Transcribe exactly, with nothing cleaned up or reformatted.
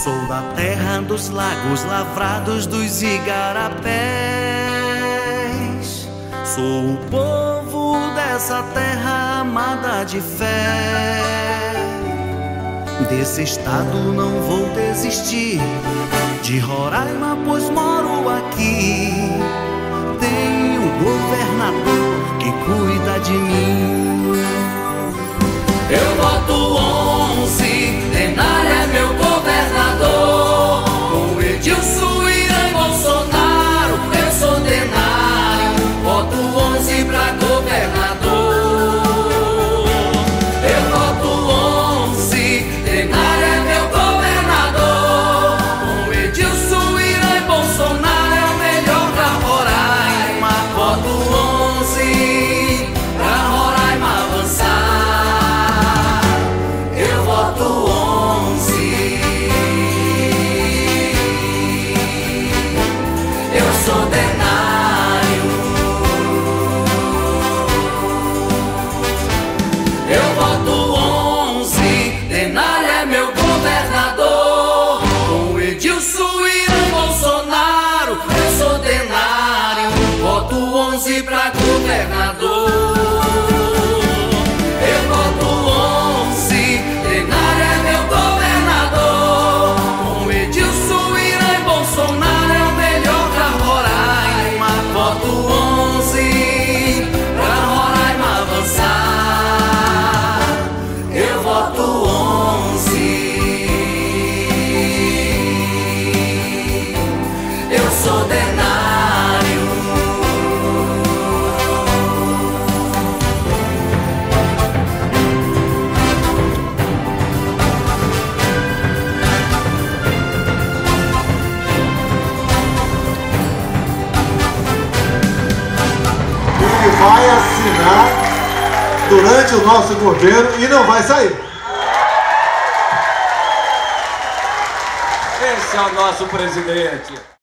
Sou da terra dos lagos lavrados dos igarapés. Sou o povo dessa terra amada de fé. Desse estado não vou desistir, de Roraima pois moro aqui. Tenho um governador que cuida de mim. Eu voto onze, Denário é meu governador. Com Edilson Irã e Bolsonaro, eu sou Denário. Voto onze pra governador. Eu voto onze, Denário é meu governador. Com Edilson Irã e Bolsonaro é o melhor pra Roraima. Voto onze pra Roraima avançar. Eu voto onze. Eu sou Denário. Eu voto onze. Denário é meu governador. Com Edilson Irã e Bolsonaro, eu sou Denário. Voto onze pra governador. Eu voto onze. Denário é meu governador. Com Edilson Irã e Bolsonaro é o melhor pra Roraima. Voto onze pra Roraima avançar. Eu voto onze. Eu sou Denário. Ele vai assinar durante o nosso governo e não vai sair. Esse é o nosso presidente.